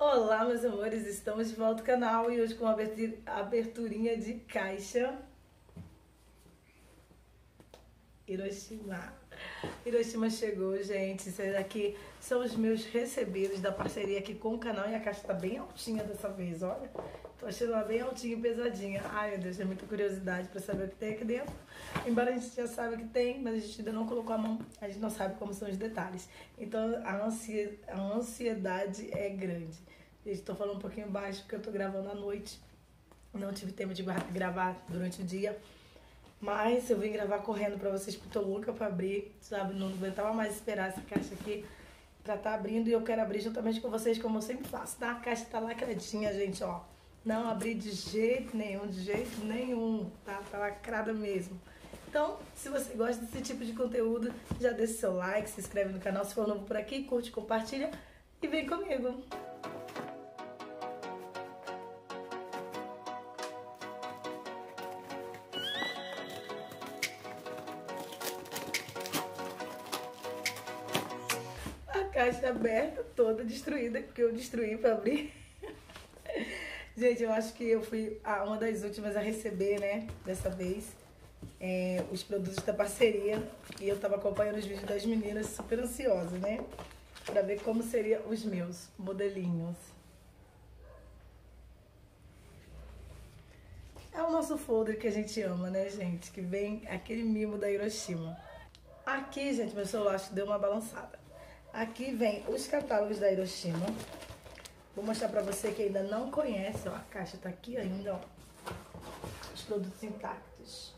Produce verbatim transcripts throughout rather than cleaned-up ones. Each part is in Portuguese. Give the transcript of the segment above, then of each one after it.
Olá, meus amores, estamos de volta ao canal e hoje com uma aberturinha de caixa. Hiroshima. Hiroshima chegou, gente. Esses daqui são os meus recebidos da parceria aqui com o canal e a caixa tá bem altinha dessa vez, olha. Tô achando ela bem altinha e pesadinha. Ai, meu Deus, é muita curiosidade pra saber o que tem aqui dentro. Embora a gente já saiba o que tem, mas a gente ainda não colocou a mão, a gente não sabe como são os detalhes. Então a ansiedade, a ansiedade é grande. Gente, tô falando um pouquinho baixo porque eu tô gravando à noite. Não tive tempo de gravar durante o dia. Mas eu vim gravar correndo pra vocês, porque eu tô louca pra abrir, sabe? Não aguentava mais esperar essa caixa aqui pra tá abrindo. E eu quero abrir juntamente com vocês, como eu sempre faço, tá? A caixa tá lacradinha, gente, ó. Não abri de jeito nenhum, de jeito nenhum, tá? Tá lacrada mesmo. Então, se você gosta desse tipo de conteúdo, já deixa seu like, se inscreve no canal se for novo por aqui, curte, compartilha e vem comigo. Caixa aberta, toda destruída, porque eu destruí pra abrir. Gente, eu acho que eu fui a, uma das últimas a receber, né, dessa vez, é, os produtos da parceria. E eu tava acompanhando os vídeos das meninas, super ansiosa, né, pra ver como seriam os meus modelinhos. É o nosso folder que a gente ama, né, gente, que vem aquele mimo da Hiroshima. Aqui, gente, meu celular acho que deu uma balançada. Aqui vem os catálogos da Hiroshima. Vou mostrar pra você que ainda não conhece, ó, a caixa tá aqui ainda, ó. Os produtos intactos.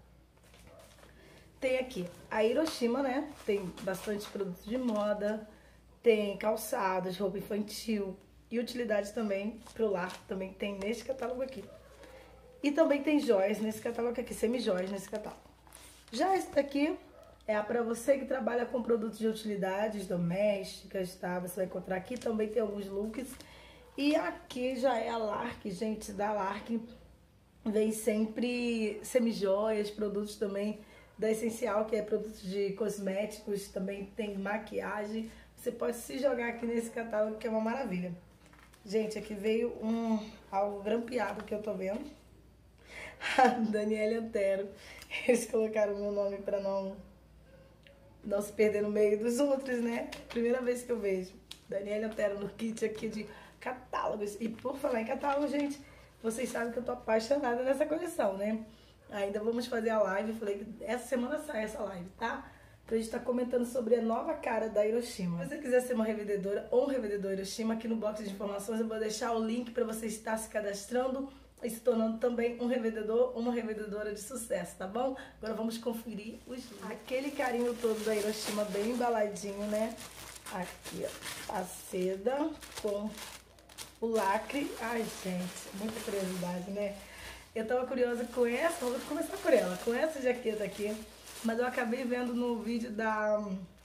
Tem aqui a Hiroshima, né? Tem bastante produtos de moda, tem calçados, roupa infantil e utilidades também pro lar, também tem nesse catálogo aqui. E também tem joias nesse catálogo aqui, semi-joias nesse catálogo. Já esse daqui é para você que trabalha com produtos de utilidades domésticas, tá? Você vai encontrar aqui, também tem alguns looks. E aqui já é a Lark, gente, da Lark. Vem sempre semi-joias, produtos também da Essencial, que é produtos de cosméticos, também tem maquiagem. Você pode se jogar aqui nesse catálogo, que é uma maravilha. Gente, aqui veio um algo grampeado que eu tô vendo. A Daniela Antero. Eles colocaram o meu nome para não... não se perder no meio dos outros, né? Primeira vez que eu vejo. Daniela Antero no kit aqui de catálogos. E por falar em catálogo, gente, vocês sabem que eu tô apaixonada nessa coleção, né? Ainda vamos fazer a live. Eu falei que essa semana sai essa live, tá? Então a gente tá comentando sobre a nova cara da Hiroshima. Se você quiser ser uma revendedora ou um revendedor Hiroshima, aqui no box de informações eu vou deixar o link para você estar se cadastrando e se tornando também um revendedor ou uma revendedora de sucesso, tá bom? Agora vamos conferir os links. Aquele carinho todo da Hiroshima bem embaladinho, né? Aqui, ó, a seda com o lacre. Ai, gente, muita curiosidade, né? Eu tava curiosa com essa, vou começar por ela, com essa jaqueta aqui, mas eu acabei vendo no vídeo da...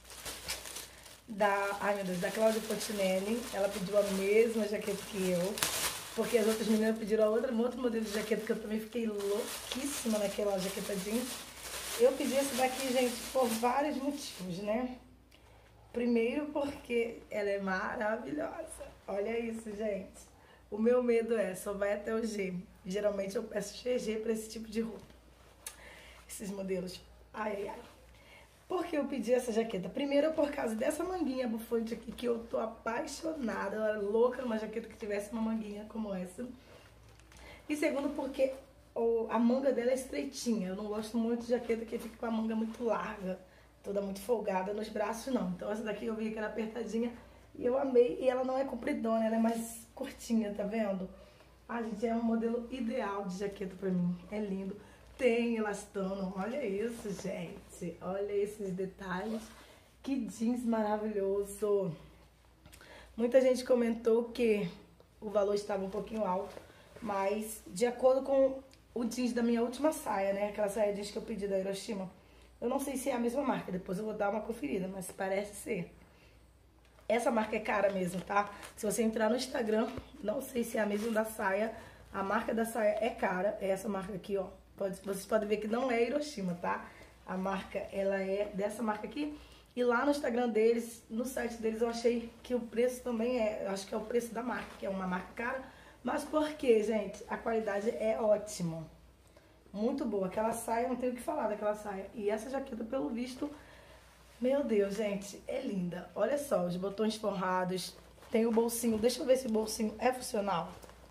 da, ai meu Deus, da Cláudia Fontinelli. Ela pediu a mesma jaqueta que eu. Porque as outras meninas pediram a outra, um outro modelo de jaqueta que eu também fiquei louquíssima naquela jaqueta jeans. Eu pedi essa daqui, gente, por vários motivos, né? Primeiro porque ela é maravilhosa. Olha isso, gente. O meu medo é, só vai até o G. Geralmente eu peço G G pra esse tipo de roupa. Esses modelos. Ai, ai, ai. Por que eu pedi essa jaqueta? Primeiro, por causa dessa manguinha bufante aqui, que eu tô apaixonada. Eu era louca numa jaqueta que tivesse uma manguinha como essa. E segundo, porque a manga dela é estreitinha. Eu não gosto muito de jaqueta que fica com a manga muito larga, toda muito folgada nos braços, não. Então essa daqui eu vi que era apertadinha e eu amei. E ela não é compridona, ela é mais curtinha, tá vendo? Ah, gente, é um modelo ideal de jaqueta pra mim. É lindo. Tem elastano, olha isso, gente. Olha esses detalhes. Que jeans maravilhoso. Muita gente comentou que o valor estava um pouquinho alto, mas de acordo com o jeans da minha última saia, né? Aquela saia jeans que eu pedi da Hiroshima. Eu não sei se é a mesma marca, depois eu vou dar uma conferida, mas parece ser. Essa marca é cara mesmo, tá? Se você entrar no Instagram, não sei se é a mesma da saia. A marca da saia é cara, é essa marca aqui, ó. Pode, vocês podem ver que não é Hiroshima, tá? A marca, ela é dessa marca aqui. E lá no Instagram deles, no site deles, eu achei que o preço também é, eu acho que é o preço da marca, que é uma marca cara. Mas por quê, gente? A qualidade é ótima. Muito boa. Aquela saia, não tenho o que falar daquela saia. E essa jaqueta, pelo visto, meu Deus, gente, é linda. Olha só, os botões forrados. Tem o bolsinho. Deixa eu ver se o bolsinho é funcional.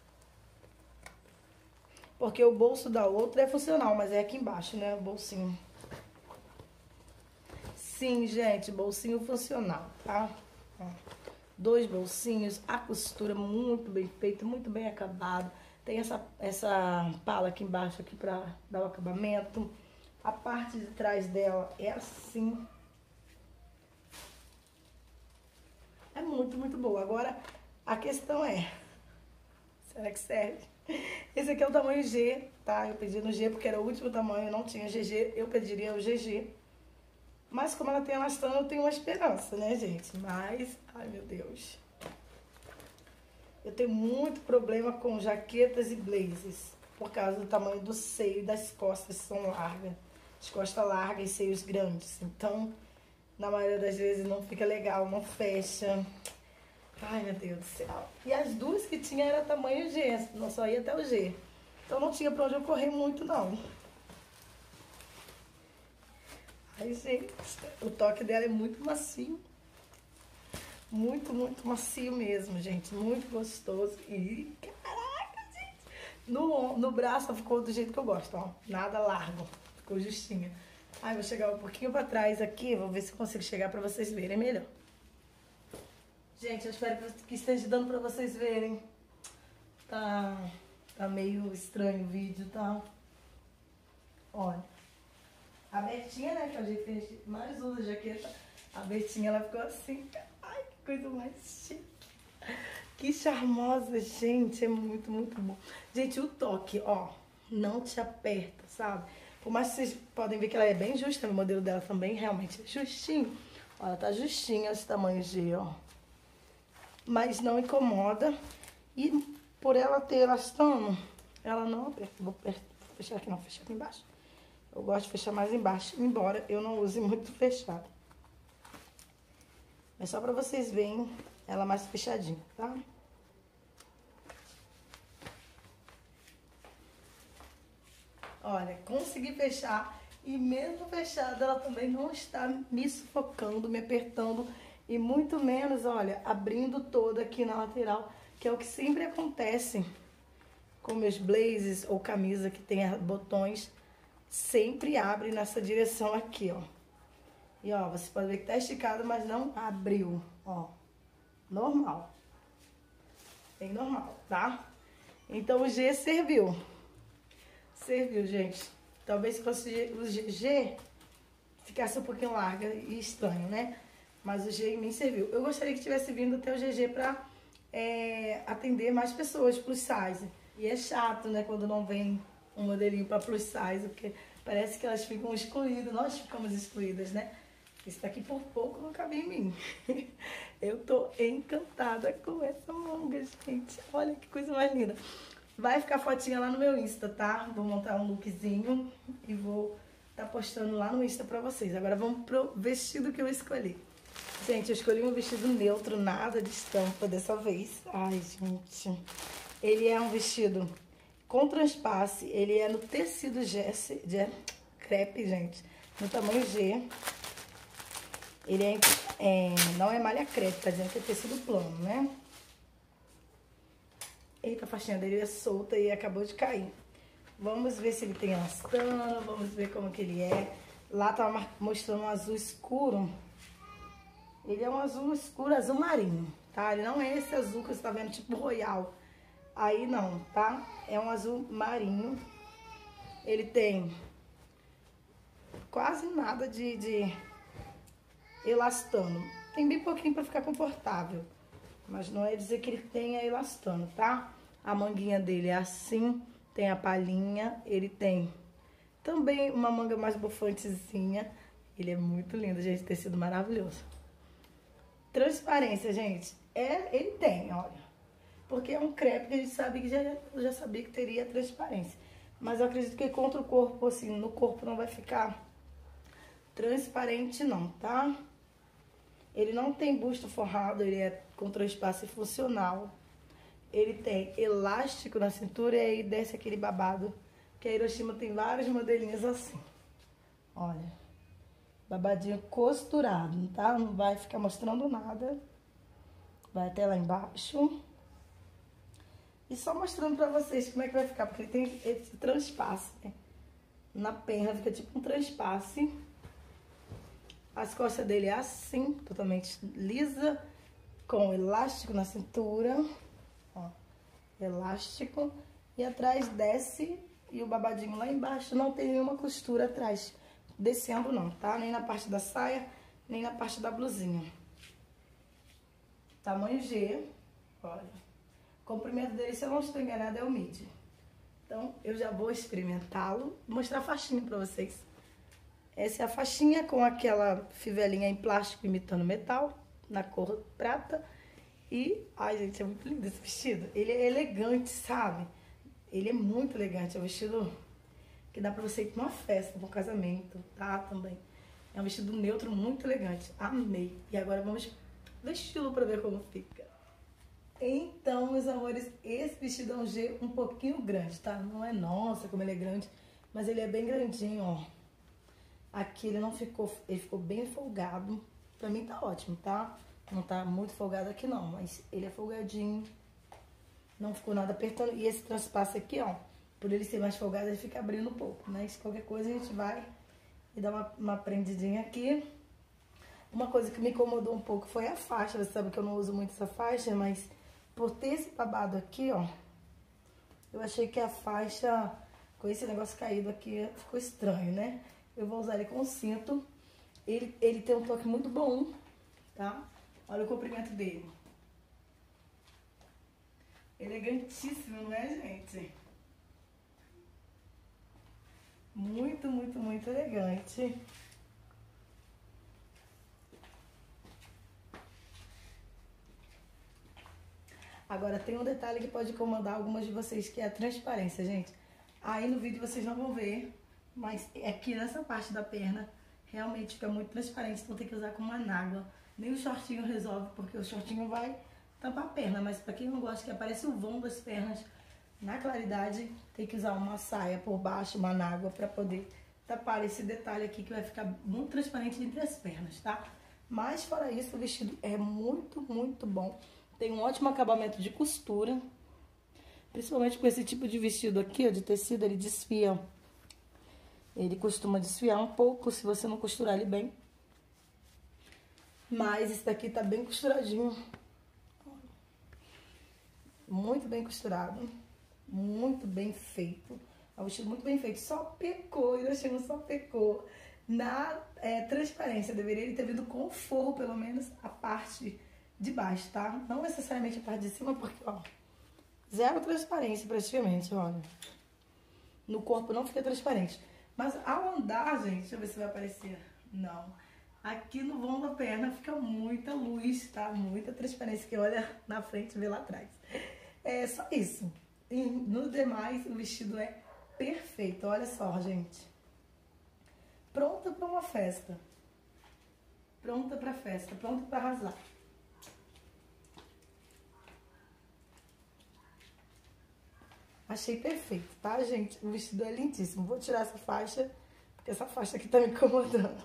Porque o bolso da outra é funcional, mas é aqui embaixo, né? O bolsinho. Sim, gente, bolsinho funcional, tá? Ó, dois bolsinhos, a costura muito bem feita, muito bem acabado. Tem essa, essa pala aqui embaixo aqui pra dar o acabamento. A parte de trás dela é assim. É muito, muito boa. Agora, a questão é... Será que serve? Esse aqui é o tamanho G, tá? Eu pedi no G porque era o último tamanho, não tinha G G. Eu pediria o G G. Mas como ela tem elastano, eu tenho uma esperança, né, gente? Mas, ai meu Deus. Eu tenho muito problema com jaquetas e blazers. Por causa do tamanho do seio e das costas, que são largas. As costas largas e seios grandes. Então, na maioria das vezes não fica legal, não fecha. Ai, meu Deus do céu. E as duas que tinha era tamanho G, não só ia até o G. Então não tinha pra onde eu correr muito, não. Ai, gente, o toque dela é muito macio. Muito, muito macio mesmo, gente. Muito gostoso. E, caraca, gente. No, no braço ficou do jeito que eu gosto, ó. Nada largo. Ficou justinha. Ai, vou chegar um pouquinho pra trás aqui. Vou ver se eu consigo chegar pra vocês verem melhor. Gente, eu espero que esteja dando pra vocês verem. Tá, tá meio estranho o vídeo, tá? Olha. A Betinha, né, que é o jeito que a gente mais usa a jaqueta, a Betinha, ela ficou assim, ai, que coisa mais chique. Que charmosa, gente, é muito, muito bom. Gente, o toque, ó, não te aperta, sabe? Por mais que vocês podem ver que ela é bem justa, o modelo dela também realmente é justinho. Ó, ela tá justinha esse tamanho G, ó. Mas não incomoda. E por ela ter elastano, ela não aperta. Vou fechar aqui, não, fechar aqui embaixo. Eu gosto de fechar mais embaixo, embora eu não use muito fechado. É só pra vocês verem ela mais fechadinha, tá? Olha, consegui fechar. E mesmo fechada, ela também não está me sufocando, me apertando. E muito menos, olha, abrindo toda aqui na lateral. Que é o que sempre acontece com meus blazers ou camisa que tem botões. Sempre abre nessa direção aqui, ó. E, ó, você pode ver que tá esticado, mas não abriu, ó. Normal. Bem normal, tá? Então, o G serviu. Serviu, gente. Talvez se fosse o G, ficasse um pouquinho larga e estranho, né? Mas o G em mim serviu. Eu gostaria que tivesse vindo até o G G pra é, atender mais pessoas plus size. E é chato, né, quando não vem um modelinho para plus size, porque parece que elas ficam excluídas, nós ficamos excluídas, né? Isso daqui por pouco não cabe em mim. Eu tô encantada com essa manga, gente. Olha que coisa mais linda. Vai ficar fotinha lá no meu Insta, tá? Vou montar um lookzinho e vou tá postando lá no Insta pra vocês. Agora vamos pro vestido que eu escolhi. Gente, eu escolhi um vestido neutro, nada de estampa dessa vez. Ai, gente. Ele é um vestido com transpasse, ele é no tecido Jesse, de crepe, gente, no tamanho G. Ele é, é, não é malha crepe, tá dizendo que é tecido plano, né? Eita, a faixinha dele é solta e acabou de cair. Vamos ver se ele tem elastano, vamos ver como que ele é. Lá tá mostrando um azul escuro. Ele é um azul escuro, azul marinho, tá? Ele não é esse azul que você tá vendo, tipo royal. Aí não, tá? É um azul marinho. Ele tem quase nada de, de elastano. Tem bem pouquinho pra ficar confortável. Mas não é dizer que ele tenha elastano, tá? A manguinha dele é assim. Tem a palhinha. Ele tem também uma manga mais bufantezinha. Ele é muito lindo, gente. Tecido maravilhoso. Transparência, gente. É, ele tem, olha. Porque é um crepe que a gente sabe que já, eu já sabia que teria transparência. Mas eu acredito que contra o corpo, assim, no corpo não vai ficar transparente não, tá? Ele não tem busto forrado, ele é com transpasse funcional. Ele tem elástico na cintura e aí desce aquele babado. Que a Hiroshima tem vários modelinhos assim. Olha, babadinho costurado, tá? Não vai ficar mostrando nada. Vai até lá embaixo. E só mostrando pra vocês como é que vai ficar, porque ele tem esse transpasse, né? Na perna fica tipo um transpasse. As costas dele é assim, totalmente lisa, com elástico na cintura. Ó, elástico. E atrás desce e o babadinho lá embaixo não tem nenhuma costura atrás. Descendo não, tá? Nem na parte da saia, nem na parte da blusinha. Tamanho G, olha. O comprimento dele, se eu não estou enganada, é o midi. Então, eu já vou experimentá-lo, mostrar a faixinha pra vocês. Essa é a faixinha com aquela fivelinha em plástico imitando metal, na cor prata. E, ai gente, é muito lindo esse vestido. Ele é elegante, sabe? Ele é muito elegante, é um vestido que dá pra você ir pra uma festa, pra um casamento, tá? Também. É um vestido neutro, muito elegante. Amei. E agora vamos vesti-lo pra ver como fica. Então, meus amores, esse vestido é um G um pouquinho grande, tá? Não é, nossa, como ele é grande, mas ele é bem grandinho, ó. Aqui ele não ficou, ele ficou bem folgado. Pra mim tá ótimo, tá? Não tá muito folgado aqui não, mas ele é folgadinho. Não ficou nada apertando. E esse transpasse aqui, ó, por ele ser mais folgado, ele fica abrindo um pouco. Mas qualquer coisa a gente vai e dá uma, uma prendidinha aqui. Uma coisa que me incomodou um pouco foi a faixa. Você sabe que eu não uso muito essa faixa, mas por ter esse babado aqui, ó, eu achei que a faixa, com esse negócio caído aqui, ficou estranho, né? Eu vou usar ele com cinto. Ele, ele tem um toque muito bom, tá? Olha o comprimento dele. Elegantíssimo, não é, gente? Muito, muito, muito elegante. Agora, tem um detalhe que pode incomodar algumas de vocês, que é a transparência, gente. Aí no vídeo vocês não vão ver, mas aqui nessa parte da perna realmente fica muito transparente, então tem que usar com uma anágua. Nem o shortinho resolve, porque o shortinho vai tampar a perna, mas pra quem não gosta que aparece o vão das pernas na claridade, tem que usar uma saia por baixo, uma anágua, pra poder tapar esse detalhe aqui, que vai ficar muito transparente entre as pernas, tá? Mas fora isso, o vestido é muito, muito bom. Tem um ótimo acabamento de costura, principalmente com esse tipo de vestido aqui, ó, de tecido, ele desfia. Ele costuma desfiar um pouco se você não costurar ele bem. Mas esse daqui tá bem costuradinho. Muito bem costurado. Muito bem feito. É um vestido muito bem feito. Só pecou, Hiroshima só pecou na é, transparência. Deveria ter vindo com forro, pelo menos, a parte de baixo, tá? Não necessariamente a parte de cima, porque, ó, zero transparência praticamente, olha. No corpo não fica transparente. Mas ao andar, gente, deixa eu ver se vai aparecer. Não. Aqui no vão da perna fica muita luz, tá? Muita transparência, que olha na frente e vê lá atrás. É só isso. E no demais, o vestido é perfeito. Olha só, gente. Pronta pra uma festa. Pronta pra festa. Pronta pra arrasar. Achei perfeito, tá, gente? O vestido é lindíssimo. Vou tirar essa faixa, porque essa faixa aqui tá me incomodando.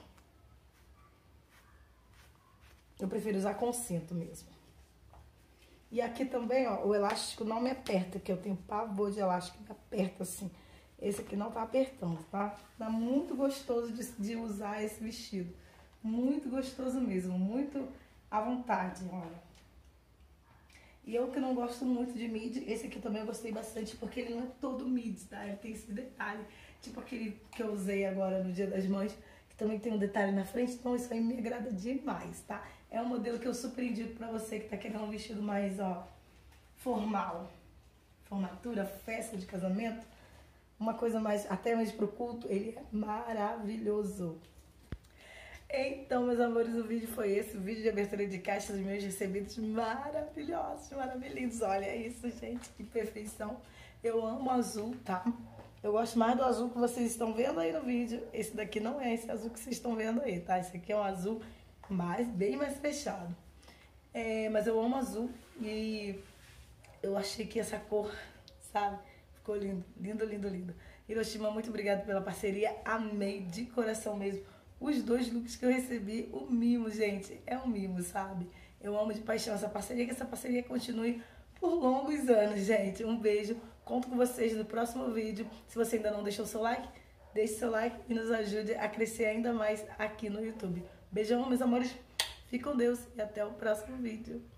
Eu prefiro usar com cinto mesmo. E aqui também, ó, o elástico não me aperta, que eu tenho pavor de elástico que me aperta assim. Esse aqui não tá apertando, tá? Tá muito gostoso de, de usar esse vestido. Muito gostoso mesmo, muito à vontade, olha. E eu que não gosto muito de midi, esse aqui também eu gostei bastante, porque ele não é todo midi, tá? Ele tem esse detalhe, tipo aquele que eu usei agora no Dia das Mães, que também tem um detalhe na frente, então isso aí me agrada demais, tá? É um modelo que eu super indico pra você que tá querendo um vestido mais, ó, formal. Formatura, festa de casamento, uma coisa mais, até mesmo pro culto, ele é maravilhoso. Então, meus amores, o vídeo foi esse, o vídeo de abertura de caixa dos meus recebidos maravilhosos, maravilhosos. Olha isso, gente, que perfeição. Eu amo azul, tá? Eu gosto mais do azul que vocês estão vendo aí no vídeo. Esse daqui não é esse azul que vocês estão vendo aí, tá? Esse aqui é um azul mais, bem mais fechado. É, mas eu amo azul e eu achei que essa cor, sabe, ficou lindo, lindo, lindo, lindo. Hiroshima, muito obrigada pela parceria, amei de coração mesmo. Os dois looks que eu recebi, o mimo, gente, é um mimo, sabe? Eu amo de paixão essa parceria, que essa parceria continue por longos anos, gente. Um beijo, conto com vocês no próximo vídeo. Se você ainda não deixou seu like, deixe seu like e nos ajude a crescer ainda mais aqui no YouTube. Beijão, meus amores, fique com Deus e até o próximo vídeo.